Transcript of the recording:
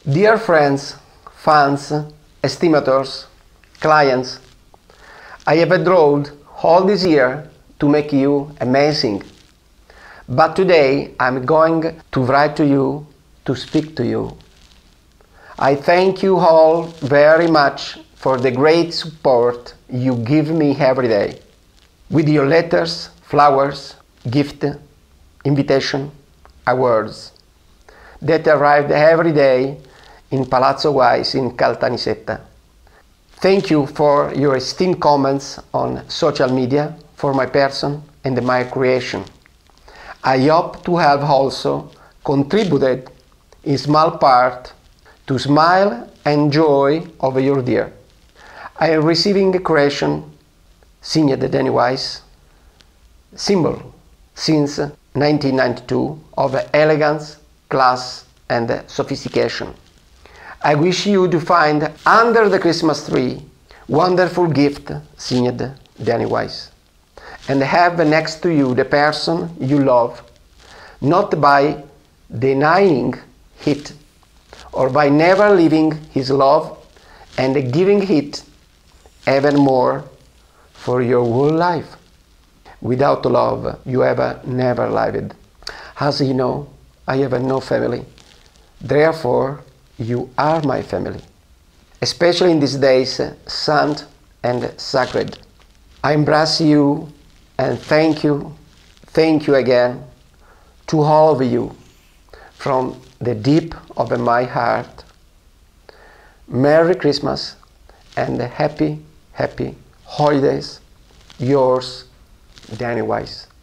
Dear friends, fans, estimators, clients, I have enrolled all this year to make you amazing. But today I'm going to write to you, to speak to you. I thank you all very much for the great support you give me every day. With your letters, flowers, gift, invitation, awards that arrived every day in Palazzo Wise in Caltanissetta. Thank you for your esteemed comments on social media for my person and my creation. I hope to have also contributed in small part to smile and joy of your dear. I am receiving a creation signed Danny Wise, symbol since 1992 of elegance, class and sophistication. I wish you to find under the Christmas tree wonderful gift signed Danny Wise, and have next to you the person you love, not by denying it or by never leaving his love and giving it even more for your whole life. Without love you have never lived. As you know, I have no family. Therefore, you are my family, especially in these days, sant and sacred. I embrace you and thank you again to all of you from the deep of my heart. Merry Christmas and happy holidays. Yours, Danny Wise.